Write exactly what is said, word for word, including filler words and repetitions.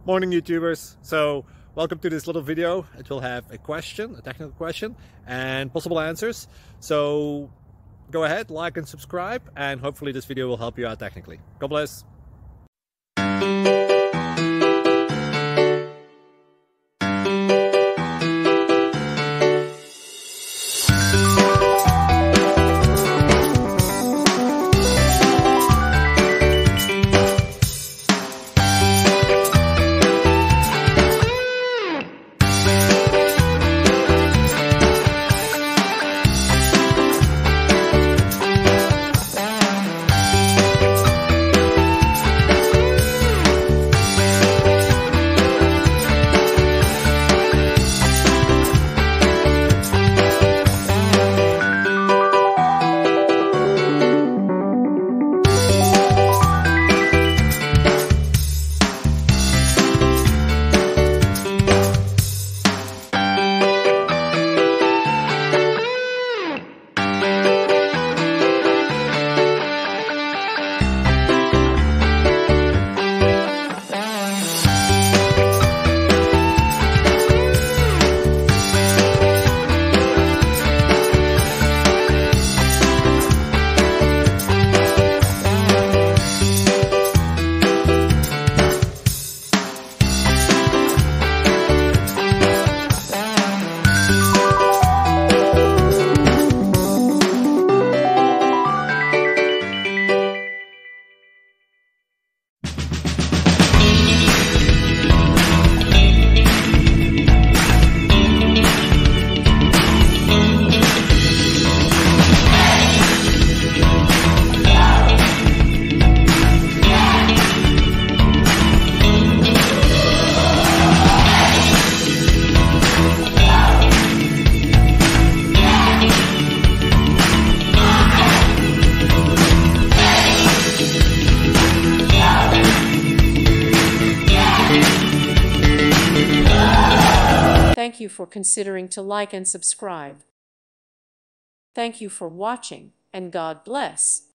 Morning YouTubers. So welcome to this little video. It will have a question, a technical question, and possible answers. So go ahead, like and subscribe, and hopefully this video will help you out technically. God bless. Thank you for considering to like and subscribe. Thank you for watching, and God bless.